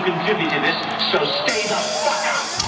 to contribute to this, so stay the fuck out.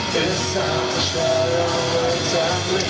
It's time to shadow exactly.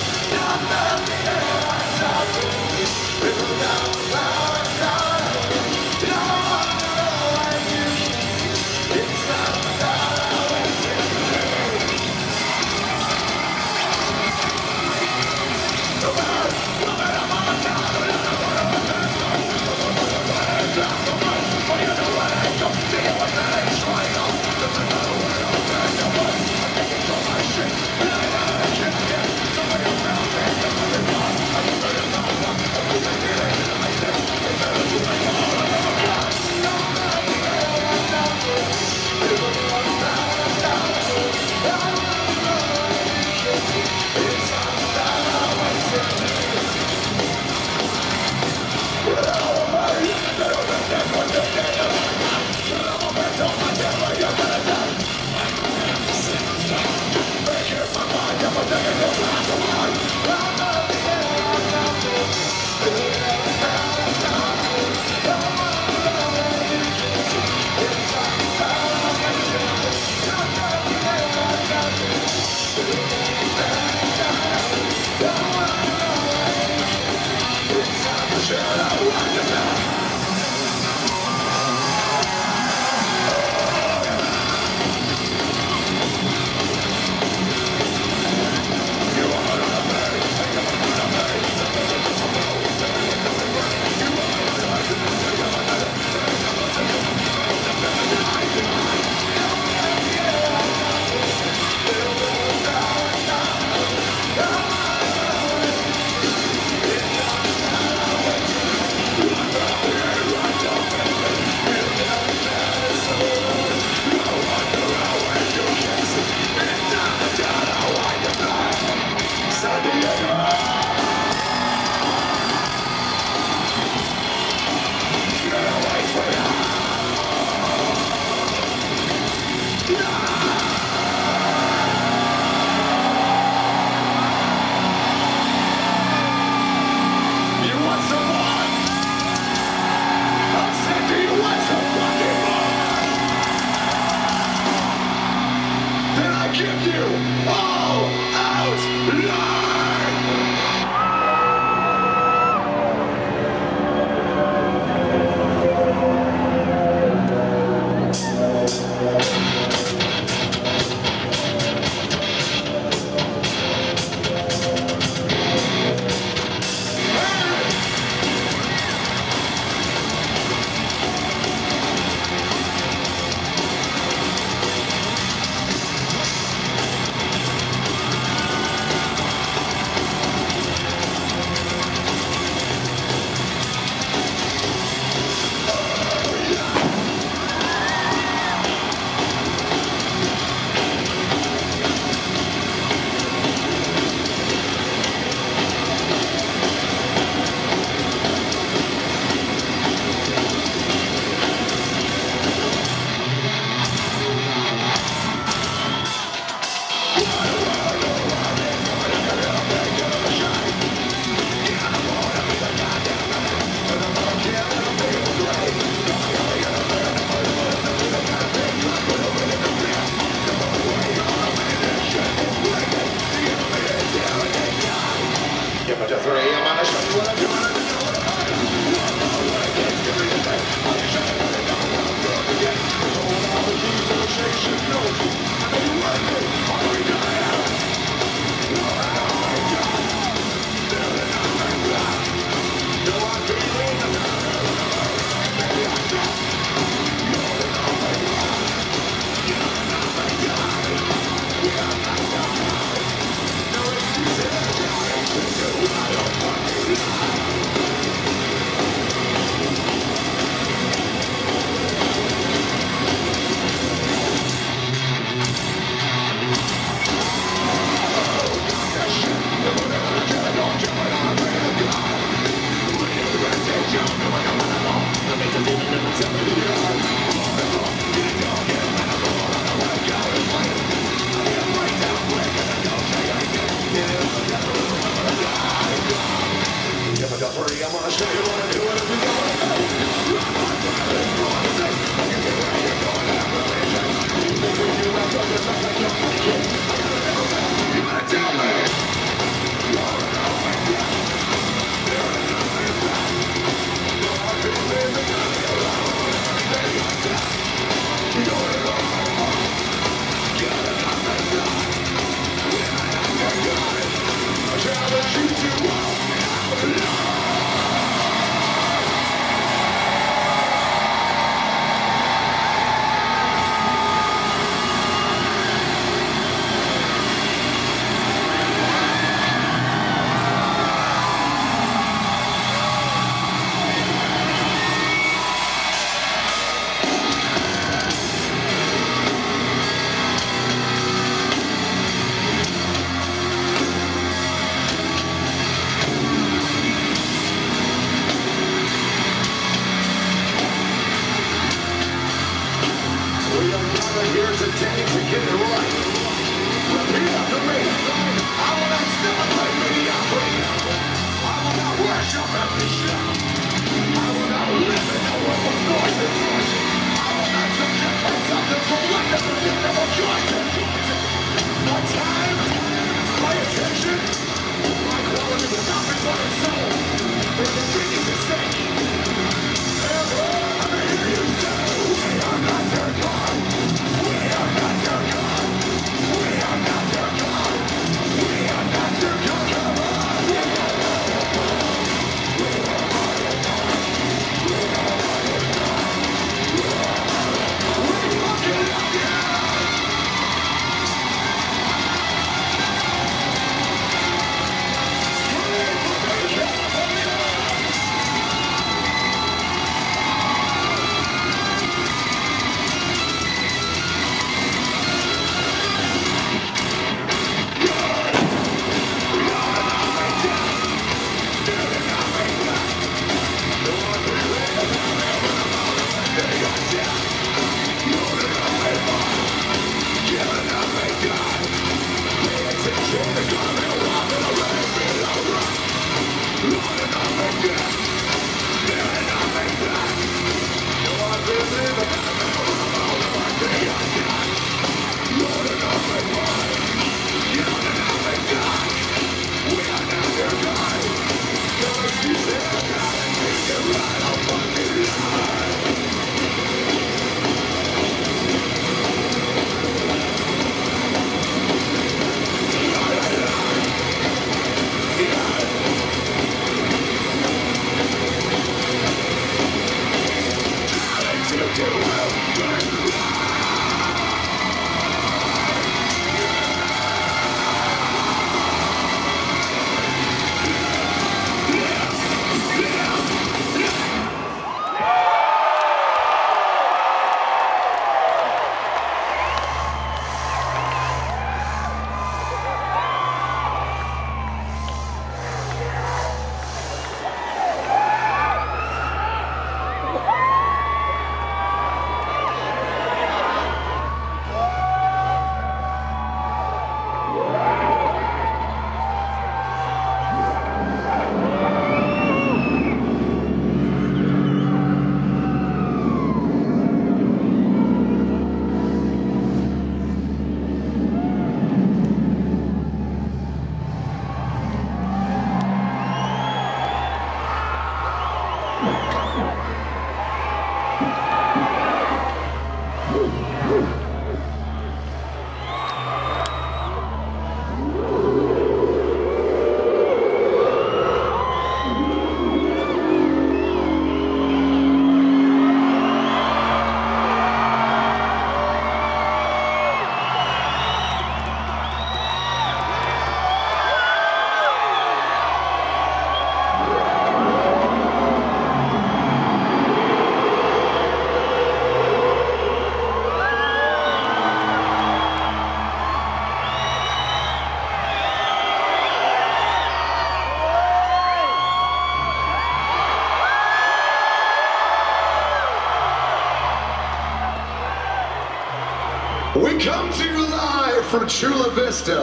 We come to you live from Chula Vista.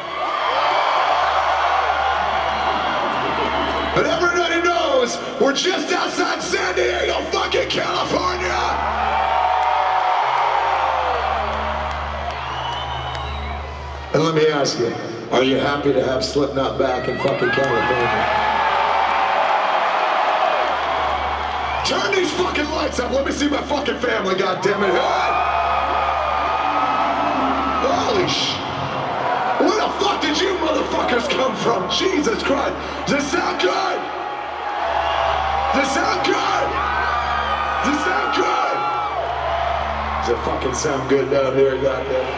And everybody knows we're just outside San Diego, fucking California. And let me ask you, are you happy to have Slipknot back in fucking California? Turn these fucking lights up. Let me see my fucking family, goddammit. Hey! Holy sh... Where the fuck did you motherfuckers come from? Jesus Christ. Does this sound good? Does this sound good? Does this sound good? Does it fucking sound good down here, goddammit?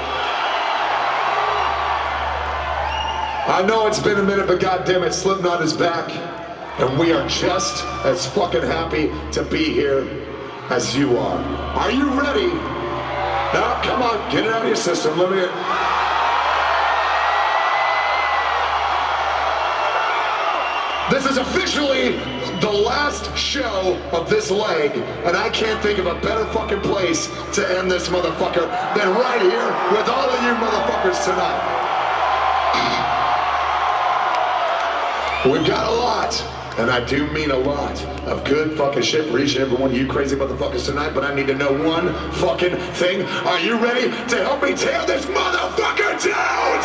I know it's been a minute, but goddammit, Slipknot is back. And we are just as fucking happy to be here as you are. Are you ready? Now, come on, get it out of your system. Let me... This is officially the last show of this leg, and I can't think of a better fucking place to end this motherfucker than right here with all of you motherfuckers tonight. We've got a lot. And I do mean a lot of good fucking shit for each and every one of you crazy motherfuckers tonight, but I need to know one fucking thing. Are you ready to help me tear this motherfucker down?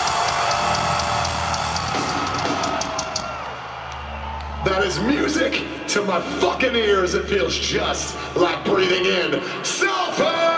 That is music to my fucking ears. It feels just like breathing in sulfur!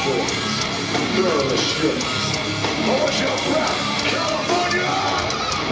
strings. Throw the strings. Oh, what's your breath? California!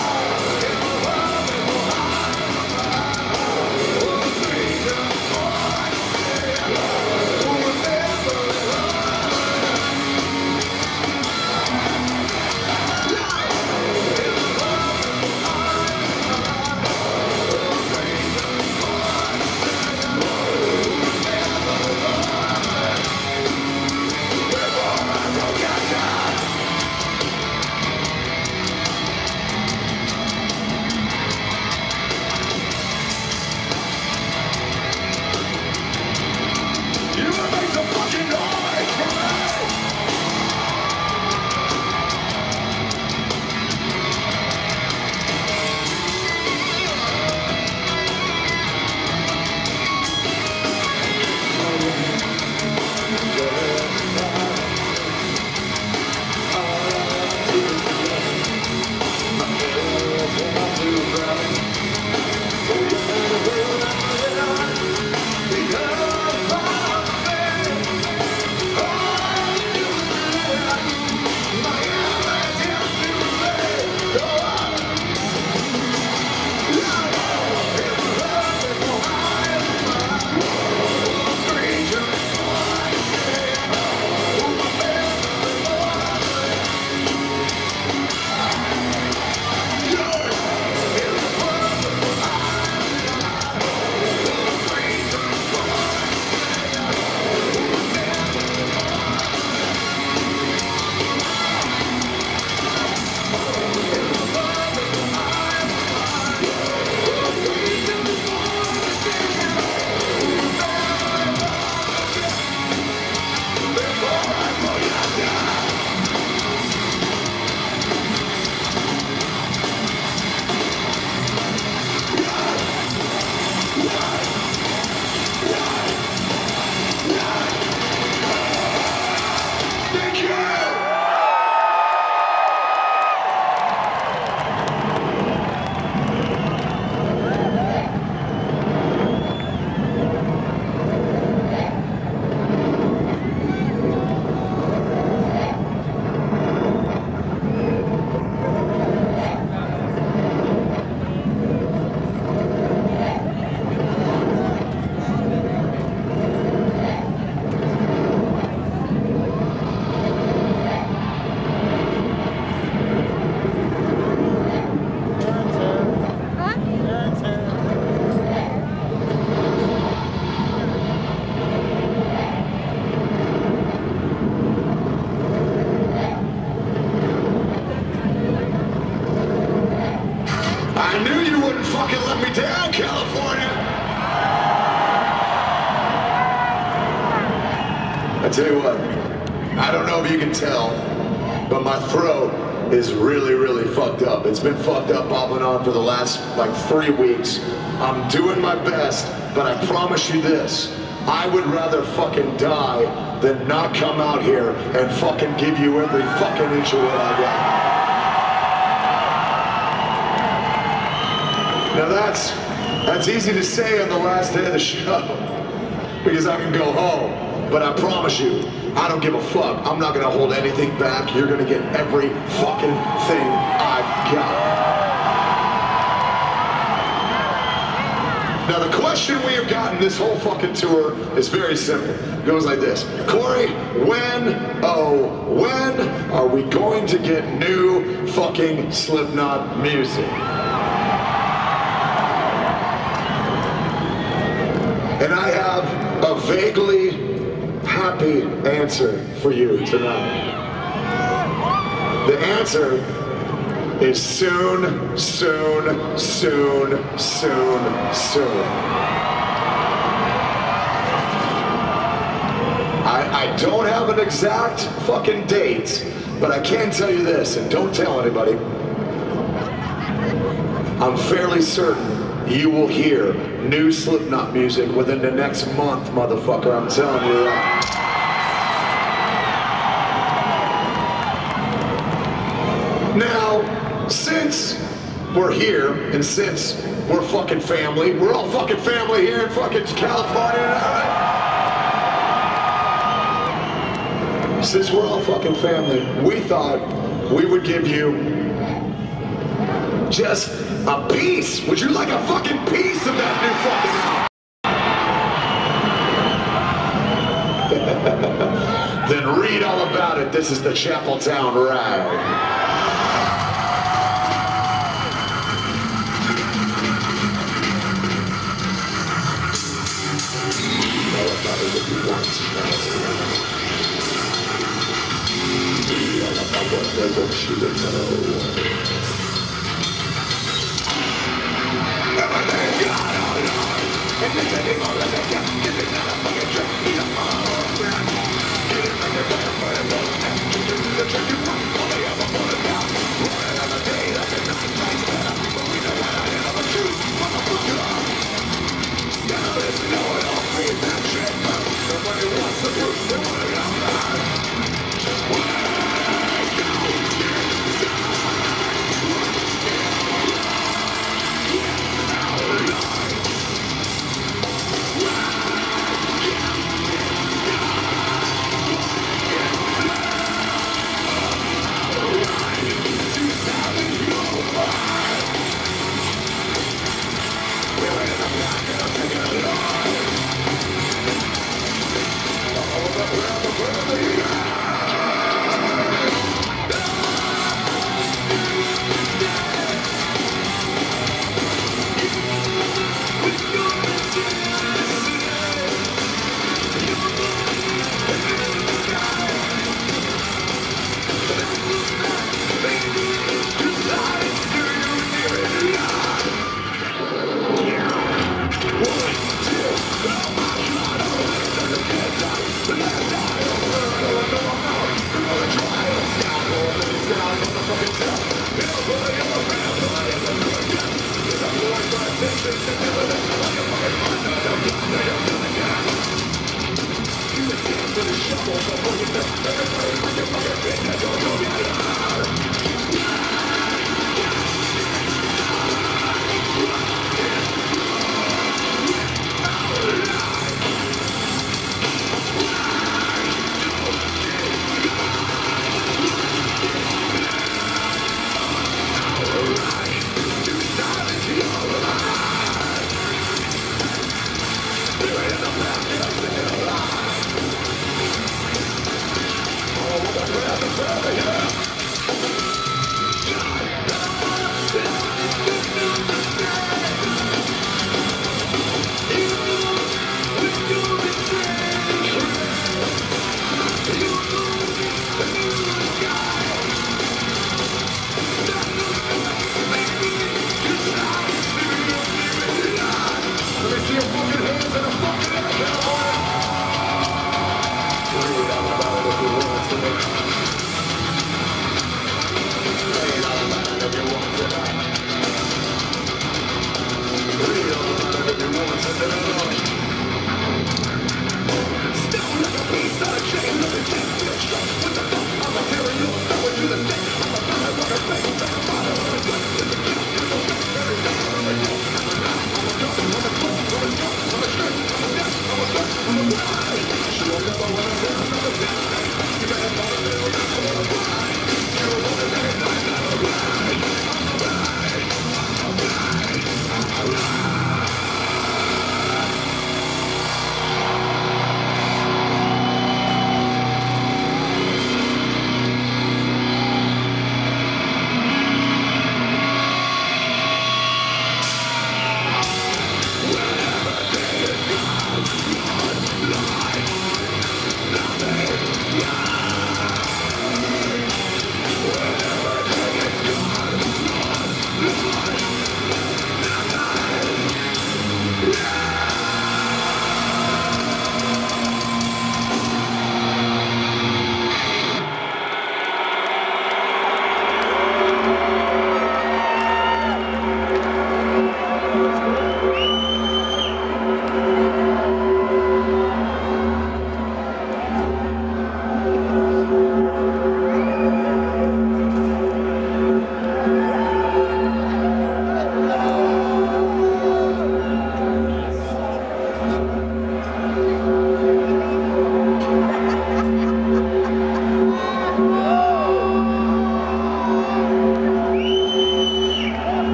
I knew you wouldn't fucking let me down, California! I tell you what, I don't know if you can tell, but my throat is really, really fucked up. It's been fucked up off and on for the last, like, 3 weeks. I'm doing my best, but I promise you this, I would rather fucking die than not come out here and fucking give you every fucking inch of what I got. Now that's easy to say on the last day of the show, because I can go home, but I promise you, I don't give a fuck. I'm not gonna hold anything back. You're gonna get every fucking thing I've got. Now the question we have gotten this whole fucking tour is very simple. It goes like this. Corey, when are we going to get new fucking Slipknot music? And I have a vaguely happy answer for you tonight. The answer is soon, soon, soon, soon, soon. I don't have an exact fucking date, but I can tell you this, and don't tell anybody. I'm fairly certain you will hear new Slipknot music within the next month, motherfucker, I'm telling you that. Now, since we're here, and since we're fucking family, we're all fucking family here in fucking California, alright? Since we're all fucking family, we thought we would give you just a piece. Would you like a fucking piece of that new fucking album? Then read all about it. This is the Chapeltown Ride. I want you to know.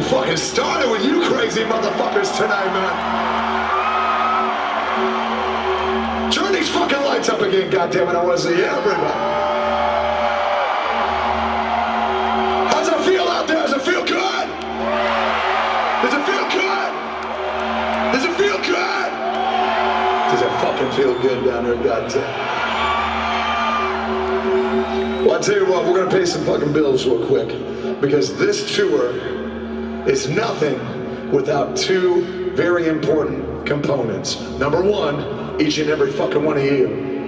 fucking started with you crazy motherfuckers tonight, man. Turn these fucking lights up again, goddammit. I want to see everybody. How's it feel out there? Does it feel good? Does it feel good? Does it feel good? Does it fucking feel good down there, goddamn? Well, I'll tell you what, we're gonna pay some fucking bills real quick, because this tour is nothing without two very important components. Number one, each and every fucking one of you.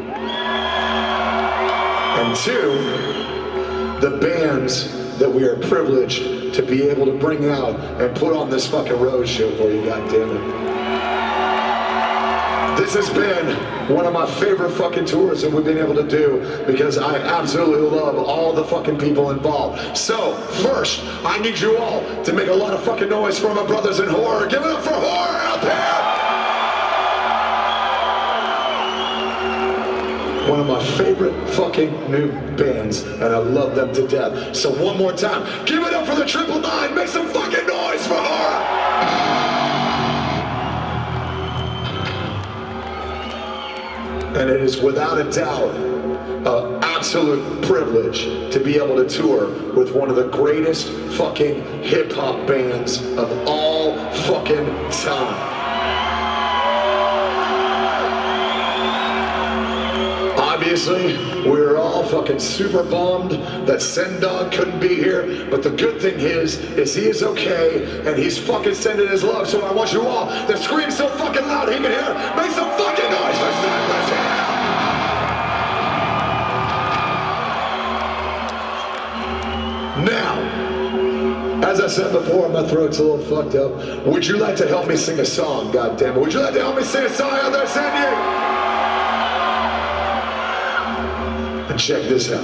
And two, the bands that we are privileged to be able to bring out and put on this fucking road show for you, goddammit. This has been one of my favorite fucking tours that we've been able to do, because I absolutely love all the fucking people involved. So, first, I need you all to make a lot of fucking noise for my brothers in horror. Give it up for horror out there! One of my favorite fucking new bands, and I love them to death. So one more time, give it up for the 999. Make some fucking noise for horror! And it is without a doubt an absolute privilege to be able to tour with one of the greatest fucking hip-hop bands of all fucking time. Obviously, we're all fucking super bummed that Sendog couldn't be here, but the good thing is he is okay, and he's fucking sending his love, so I want you all to scream so fucking loud he can hear. Make some fucking noise for Cypress Hill! Now, as I said before, my throat's a little fucked up. Would you like to help me sing a song, goddammit? Would you like to help me sing a song out there, Sandy? And check this out.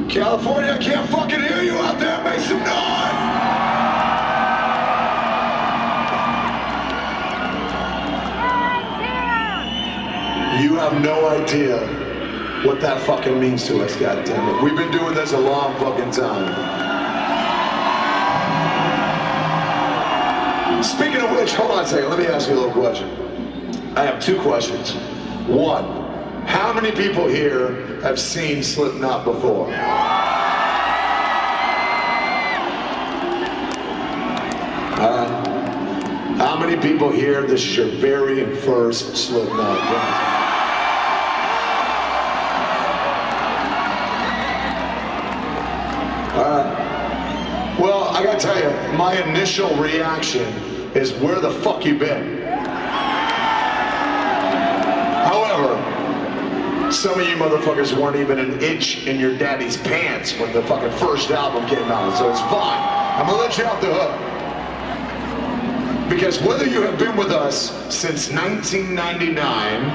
California, I can't fucking hear you out there. Make some noise. You have no idea what that fucking means to us, goddammit. We've been doing this a long fucking time. Speaking of which, hold on a second, let me ask you a little question. I have two questions. One, how many people here have seen Slipknot before? How many people here, this is your very first Slipknot concert? Well, I gotta tell you, my initial reaction is, where the fuck you been? However, some of you motherfuckers weren't even an inch in your daddy's pants when the fucking first album came out, so it's fine. I'm gonna let you off the hook. Because whether you have been with us since 1999,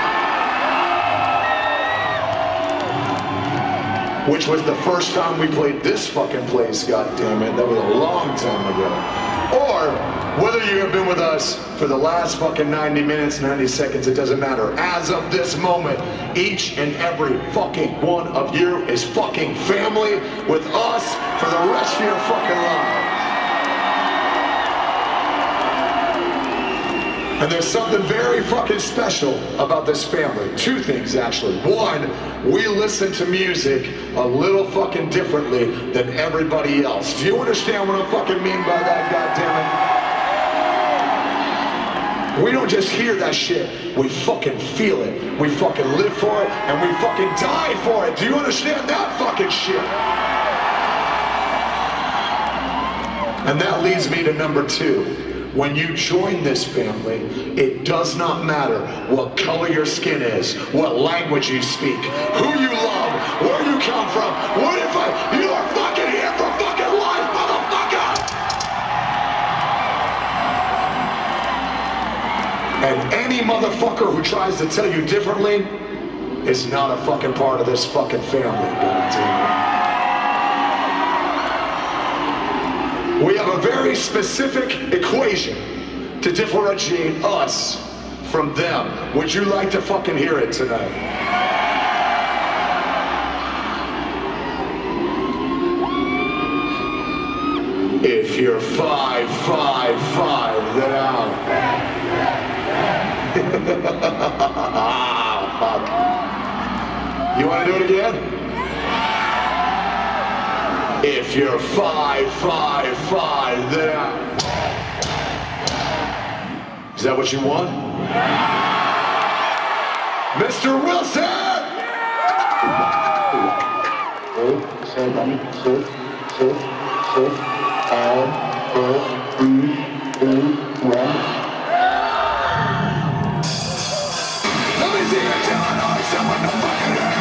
which was the first time we played this fucking place, goddammit, that was a long time ago, or whether you have been with us for the last fucking 90 minutes, 90 seconds, it doesn't matter. As of this moment, each and every fucking one of you is fucking family with us for the rest of your fucking lives. And there's something very fucking special about this family. Two things, actually. One, we listen to music a little fucking differently than everybody else. Do you understand what I fucking mean by that, goddammit? We don't just hear that shit. We fucking feel it. We fucking live for it, and we fucking die for it. Do you understand that fucking shit? And that leads me to number two. When you join this family, it does not matter what color your skin is, what language you speak, who you love, where you come from, what if you are fucking here for fucking life, motherfucker! And any motherfucker who tries to tell you differently is not a fucking part of this fucking family, goddammit. We have a very specific equation to differentiate us from them. Would you like to fucking hear it tonight? If you're 5'5", then out. Ah, fuck. You want to do it again? If you're 5'5", then is that what you want? Mr. Wilson! Let me see you doing on someone to fucking hurt.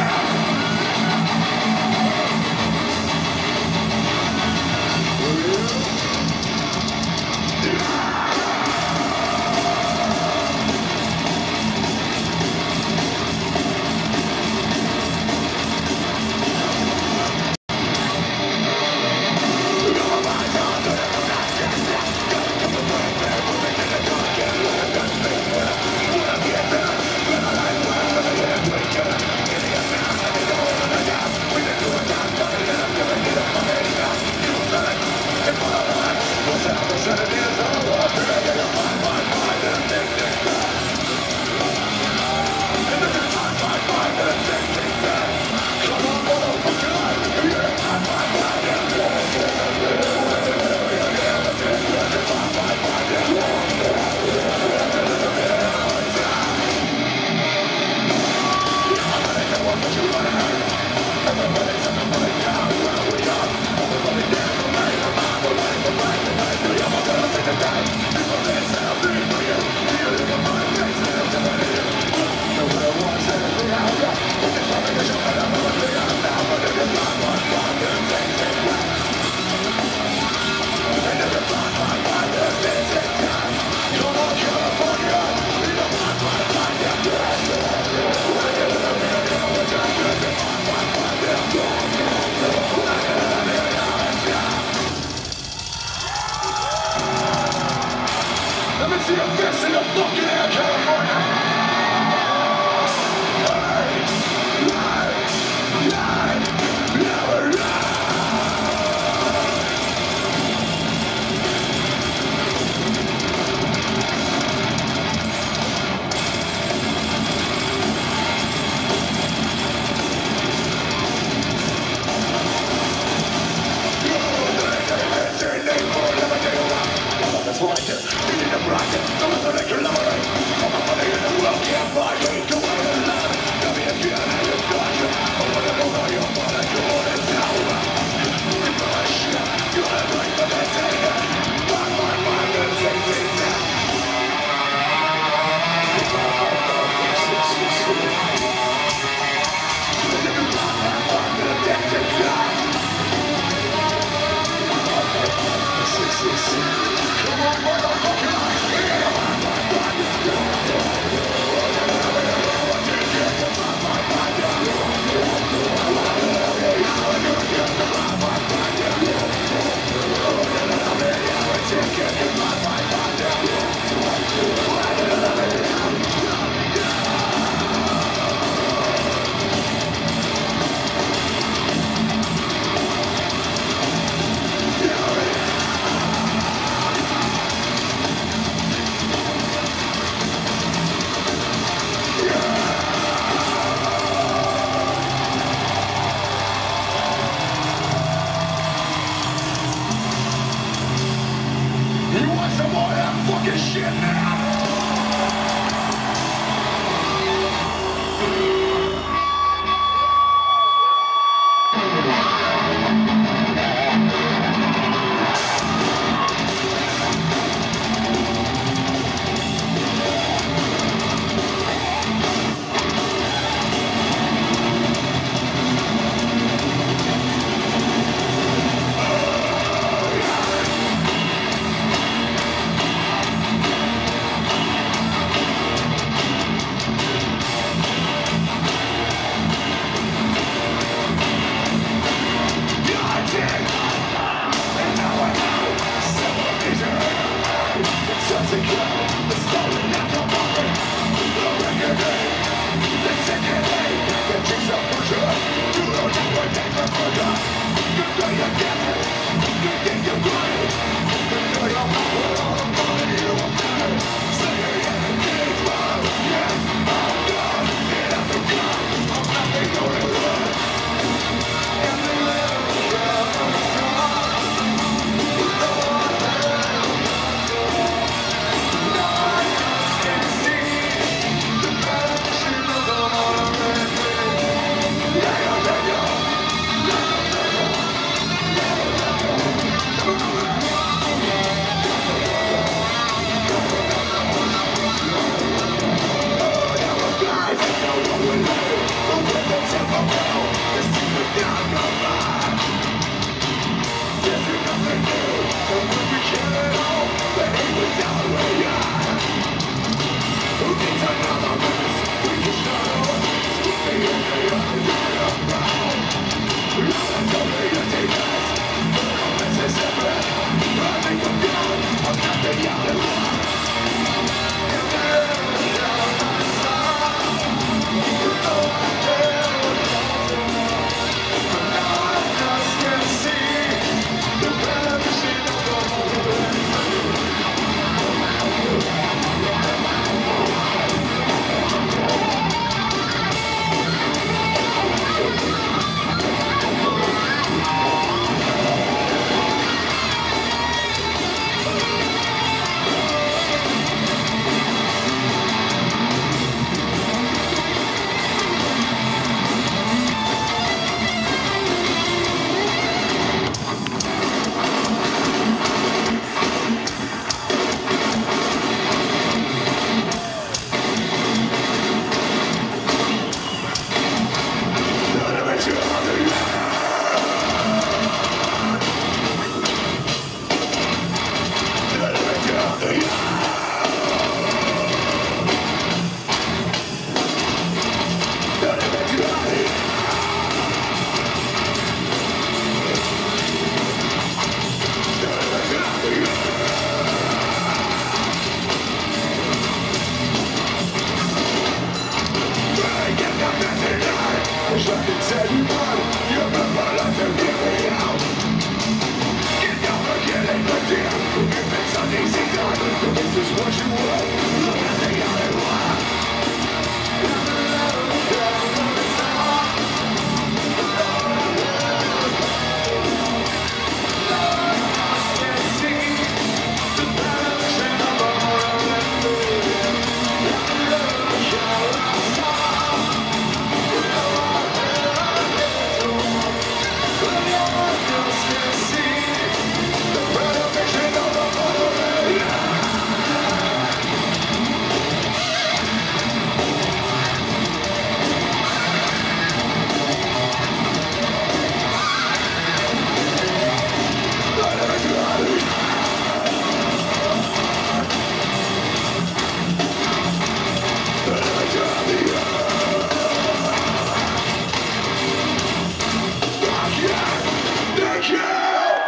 Thank you!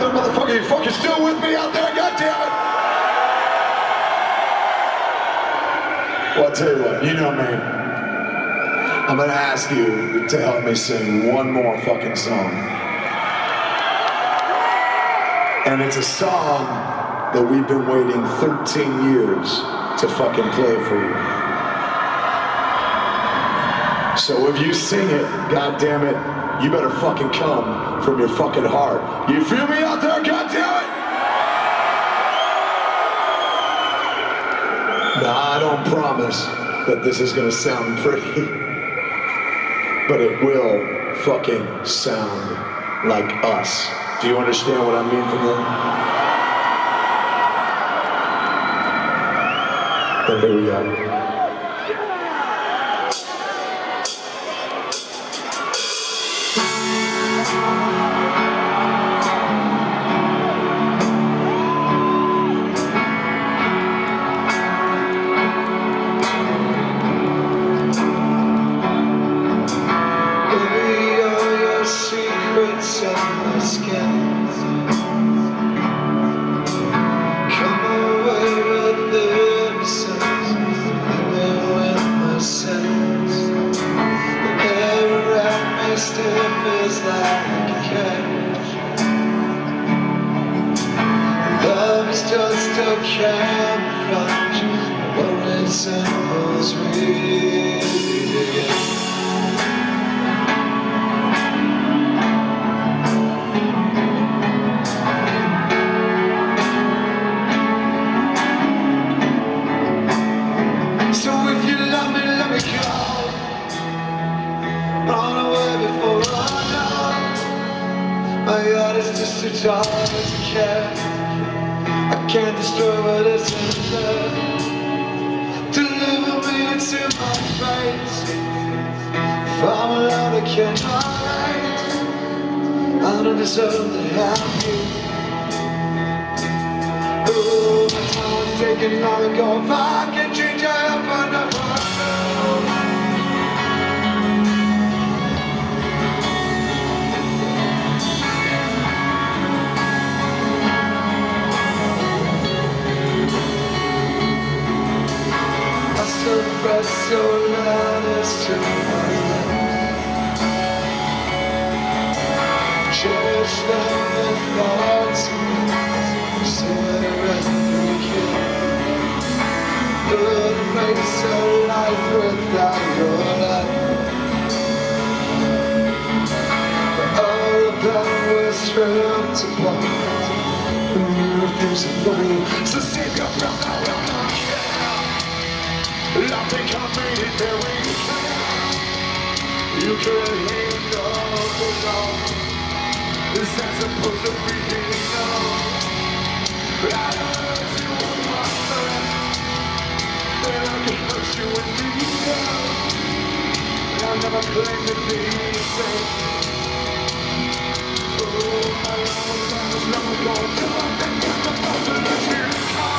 there, motherfucker. You fucking still with me out there? God damn it. Well, I'll tell you what, you know me. I'm gonna ask you to help me sing one more fucking song. And it's a song that we've been waiting 13 years to fucking play for you. So if you sing it, God damn it, you better fucking come from your fucking heart. You feel me out there? God damn it! Now, I don't promise that this is gonna sound pretty, but it will fucking sound like us. Do you understand what I mean from that? Then here we go. Just a camouflage, what resembles real. So if you love me, let me go. Run away before I know. My heart is just too tired to care. I can't destroy what is in there. Deliver me into my fate. If I'm alone, I cannot wait. I don't deserve to have you. Ooh, my time is taking long ago. If I can change, I hope I never know. Breath so loud as to my lips. Cherish them and thoughts so that we can put a face of life without your life. But all of them were stripped apart and you refuse to find. So save your breath, I will not care. I think I made it very clear. You could handle the love. This is supposed to be enough. But I hurt you on my friend. Then I can hurt you in me now. And I never claimed to be safe. Oh, my love was never going to think I'm supposed to let you come.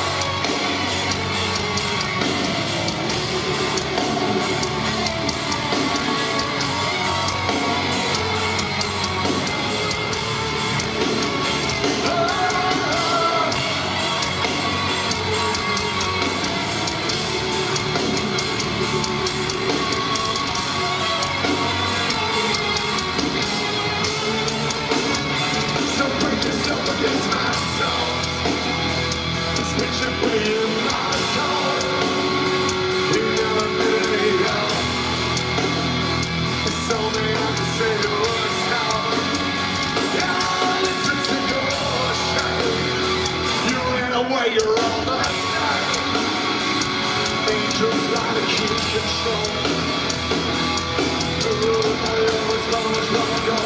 You're on my side. Angels lie to keep control. The road I always long as long ago.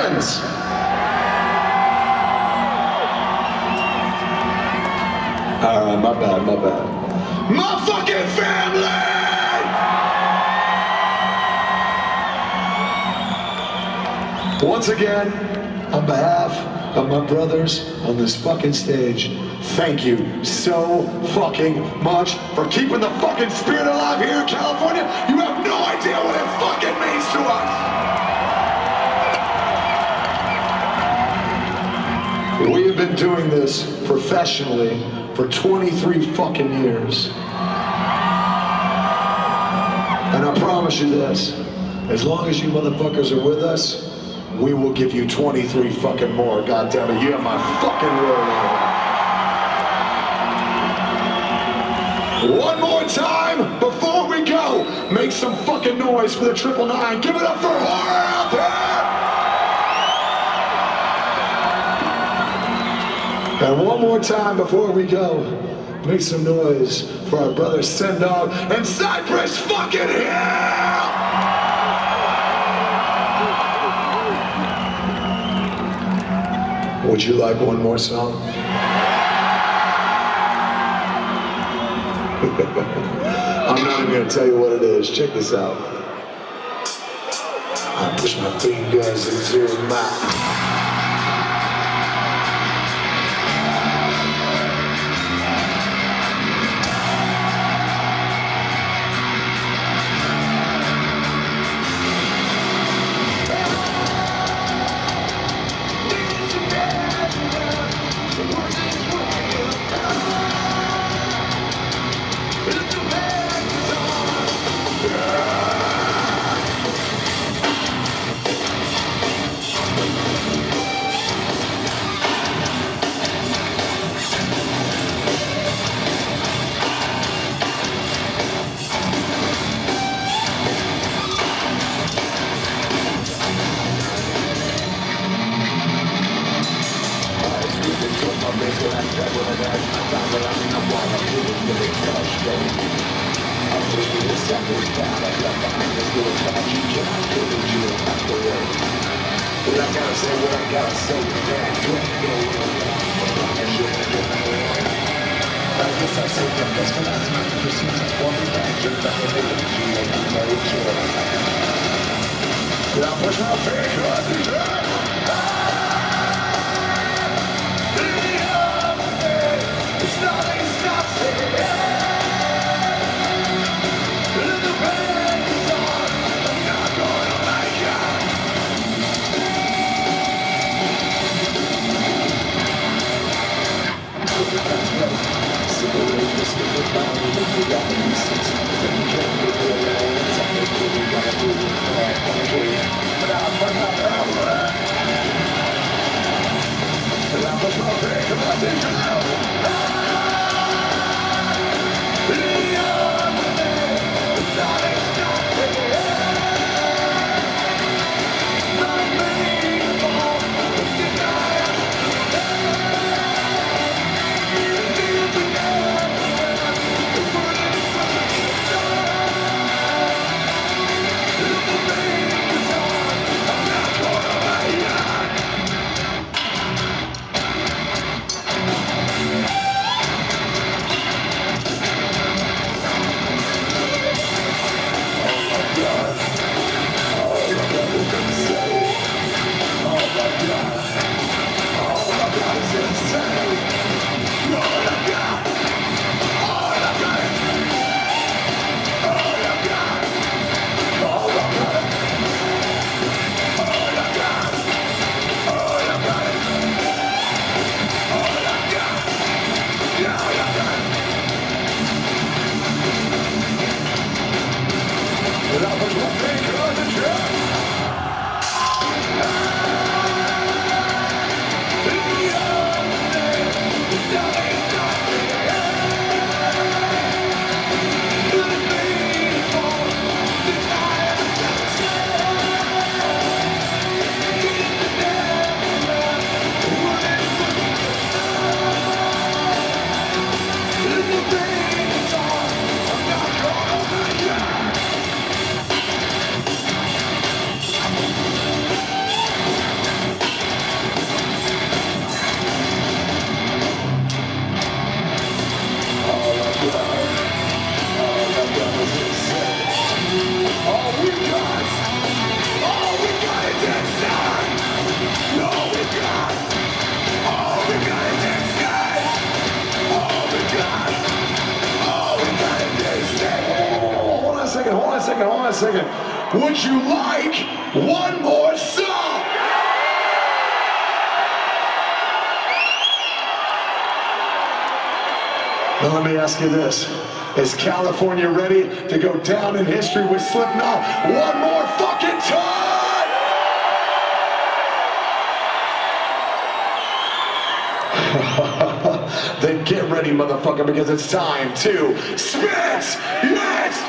friends. Alright, my bad. My fucking family! Once again, on behalf of my brothers on this fucking stage, thank you so fucking much for keeping the fucking spirit alive here in California. You have no idea what it fucking means to us. We have been doing this professionally for 23 fucking years. And I promise you this, as long as you motherfuckers are with us, we will give you 23 fucking more. God damn it, you have my fucking word on it. One more time before we go, make some fucking noise for the 999. Give it up for horror out there! And one more time before we go, make some noise for our brothers Sendog and Cypress fucking Hill! Would you like one more song? I'm not even gonna tell you what it is. Check this out. I push my fingers into my... a second. Would you like one more song? Now let me ask you this. Is California ready to go down in history with Slipknot one more fucking time? Then get ready, motherfucker, because it's time to spit! Yes!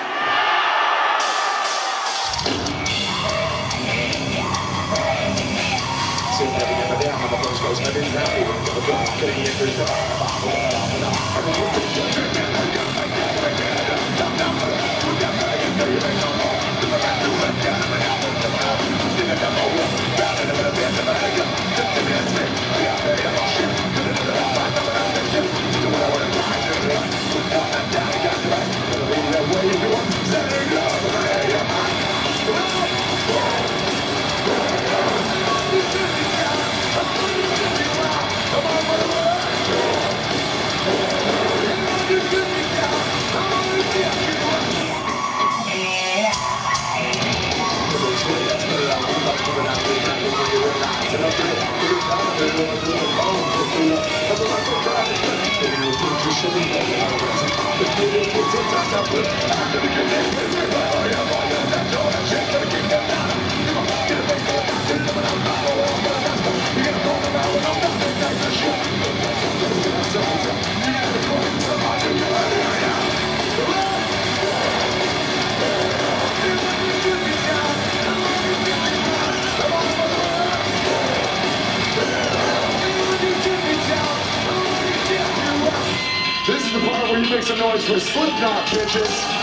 This is the part where you make some noise for Slipknot, bitches.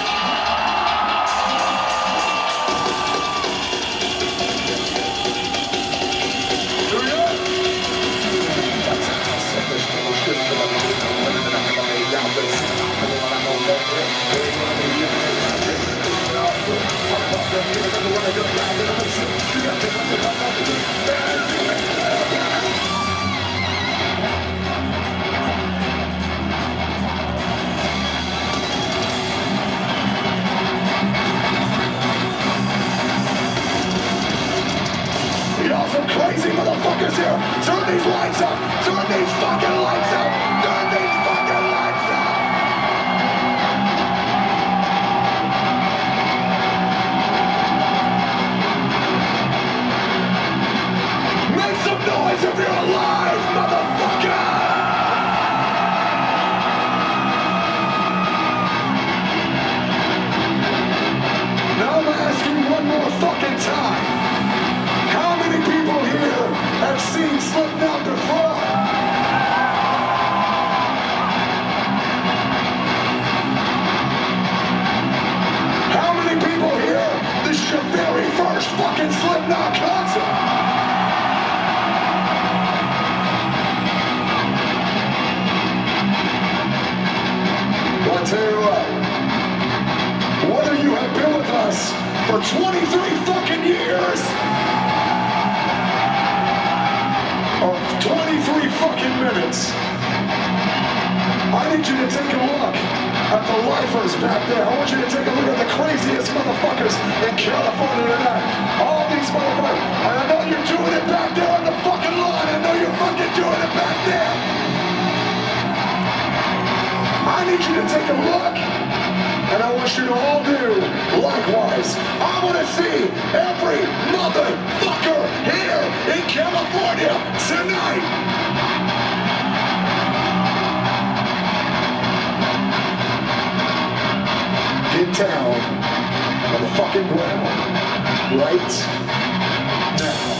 Some crazy motherfuckers here. Turn these lights up. Turn these fucking lights up. Turn these fucking lights up. Make some noise if you're alive, motherfucker. Now I'm asking one more fucking time. How many people here have seen Slipknot before? How many people here? This is your very first fucking Slipknot concert. Well, I tell you what, whether you have been with us for 23 fucking years, or 23 fucking minutes, I need you to take a look at the lifers back there. I want you to take a look at the craziest motherfuckers in California tonight. All these motherfuckers. And I know you're doing it back there on the fucking lawn. I know you're fucking doing it back there. I need you to take a look. And I want you to all do likewise. I want to see every motherfucker here in California tonight. Get down on the fucking ground right now.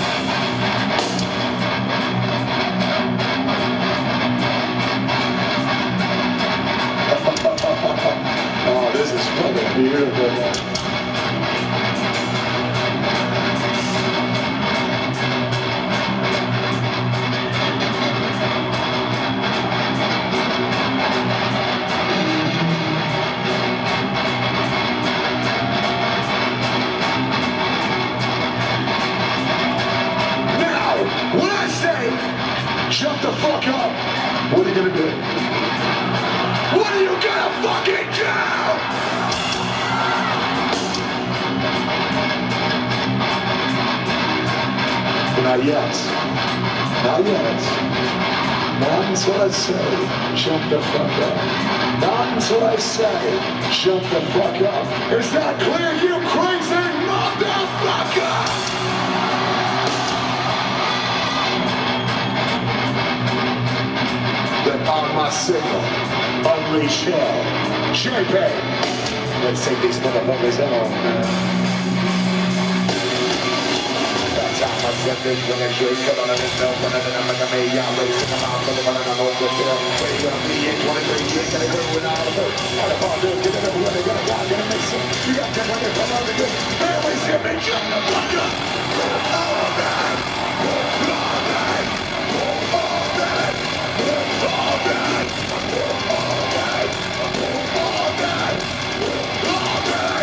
Oh, this is fucking beautiful. Shut the fuck up! What are you gonna do? What are you gonna fucking do? Not yet. Not yet. Not until I say, jump the fuck up. Not until I say, jump the fuck up. Is that clear, you crazy motherfucker? Then on my signal, unleash hell. JP, let's take these motherfuckers out, man. I said this when it's straight cut on himself, and then I'm like a million racing around, but I'm not over there. Where you gonna be in 23 years, and they're going out of it. All the ball dudes, get it up, when they gonna rock, gonna mix it. You got them when they come out of the families, hit me, jump the fuck up. All that, all that, all that, all that, all that, all that, all that,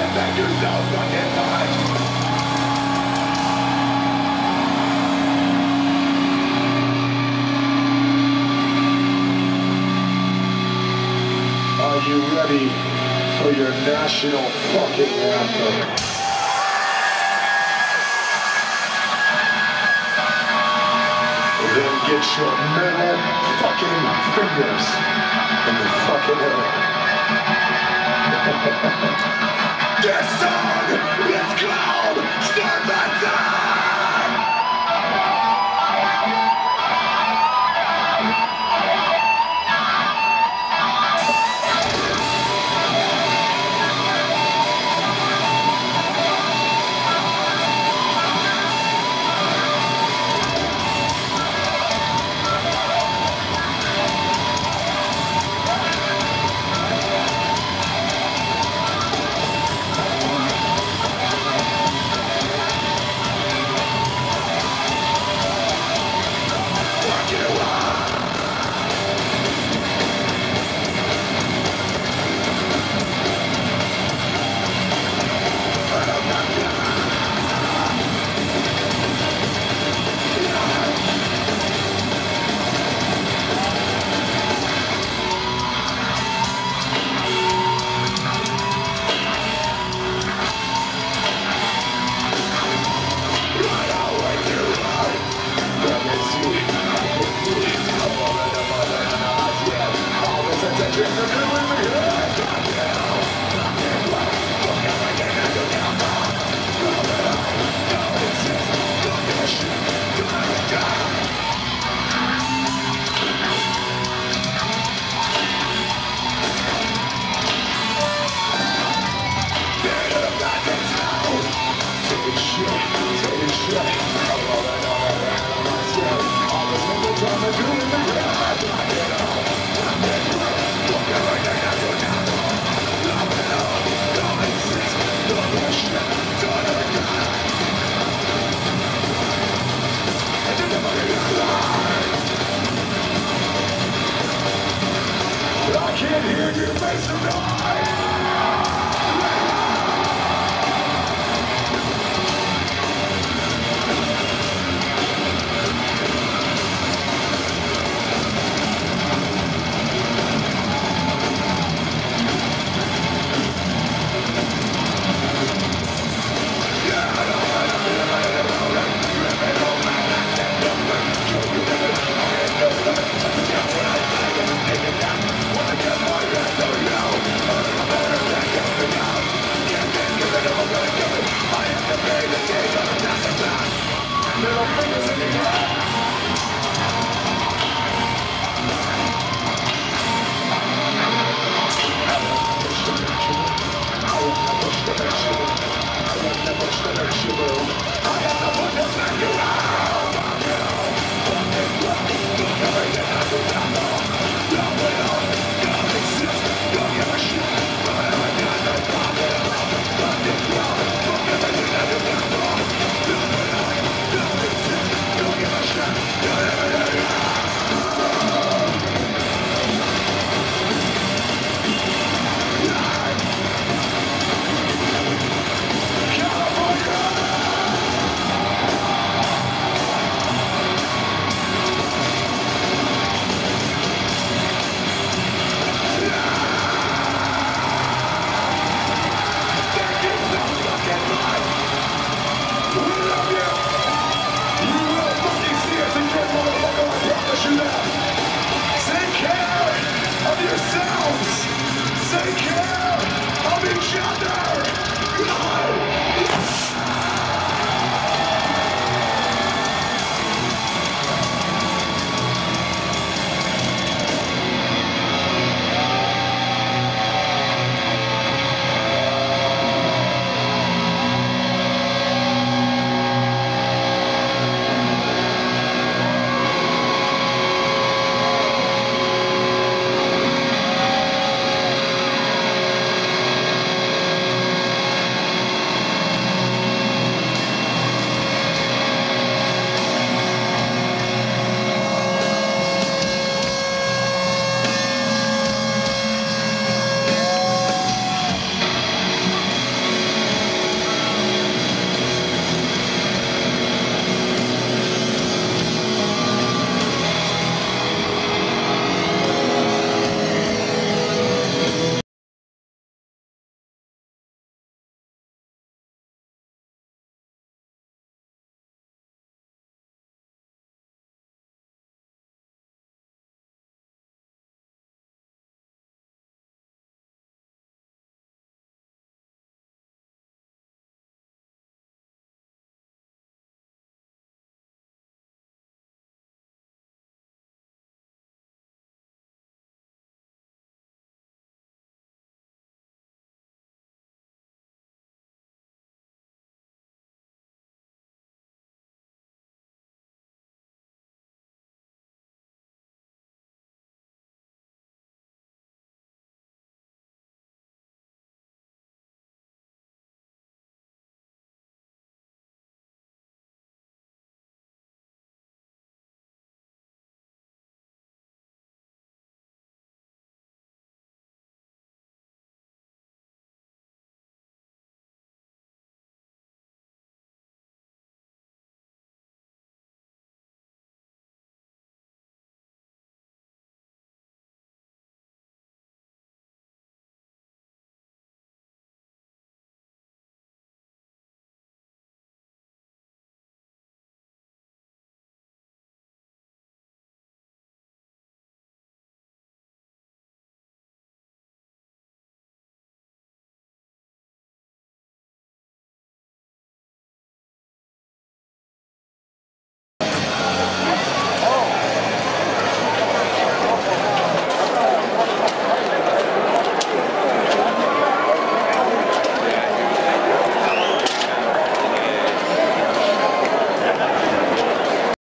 thank you so fucking much. Are you ready for your national fucking anthem? Then get your middle fucking fingers in the fucking air. This song is called Start That Song! I can't hear you, make some noise!